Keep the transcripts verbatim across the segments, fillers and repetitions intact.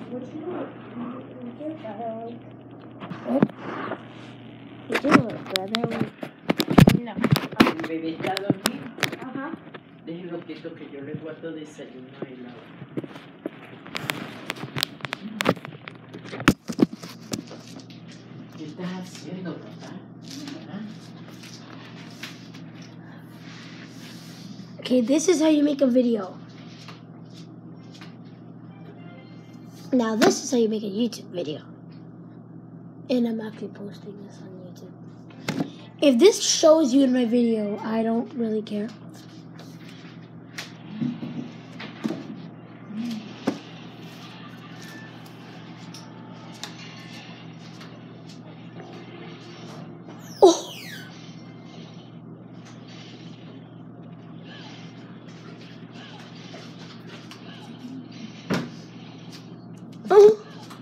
Would you would your brother like? What? Would your brother like? No. El bebé está dormido. Ajá. Déjenlo quieto que yo le guardo desayuno a él ahora. ¿Qué estás haciendo, papá? ¿Ah? Okay, this is how you make a video. Now this is how you make a YouTube video. And I'm actually posting this on YouTube. If this shows you in my video, I don't really care. Oh! Oh!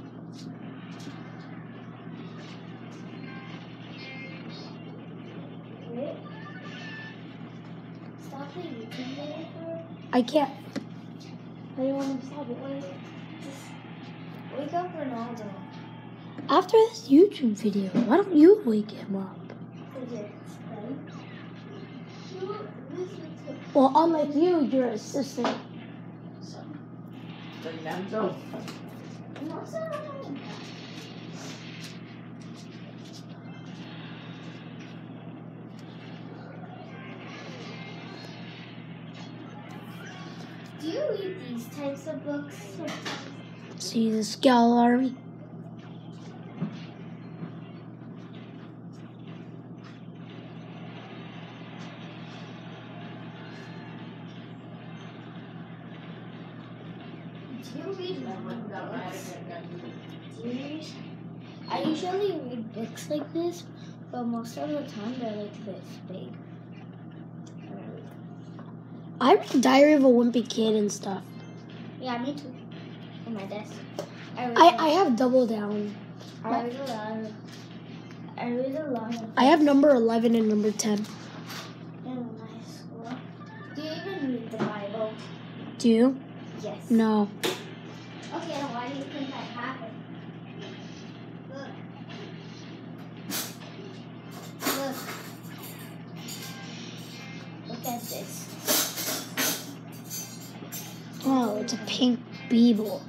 I can't. I don't want to stop it. Wait, just wake up Ronaldo. After this YouTube video, why don't you wake him up? Well, unlike you, you're an assistant. So. Fernando. No, sir. Do you read these types of books? See the Scowl Army? Do you read lemon books? Do you read? I usually read books like this, but most of the time they're like this big. I read Diary of a Wimpy Kid and stuff. Yeah, me too. On my desk. I read, I, I have Double Down. I read a lot of. I read a lot of. I have number eleven and number ten. In my school. Do you even read the Bible? Do you? Yes. No. Okay, then why do you think that happened? Look. Look. Look at this. Oh, it's a pink Beeble.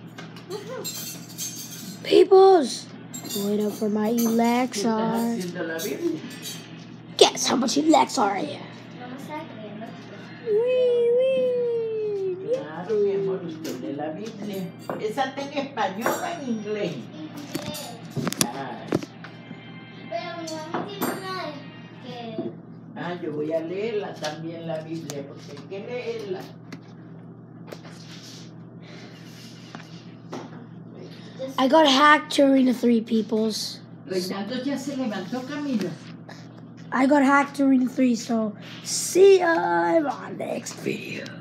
Peoples! Wait up for my Elexar. Haciendo la Biblia. Guess how much Elexar I have. No me está creyendo. Wee, wee. Claro, mi amor, usted lee la Biblia. ¿Esa está en español o en inglés? Inglés. Ah, Pero mi mamá tiene una que. ah, yo voy a leerla también la Biblia, porque hay que leerla. I got hacked to Arena three, Peoples. Reinaldo ya se levantó, Camila. I got hacked to Arena three, so see ya in my next video.